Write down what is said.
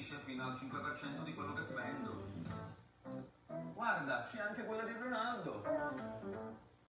restituisce fino al 5% di quello che spendo. Guarda, c'è anche quella di Ronaldo.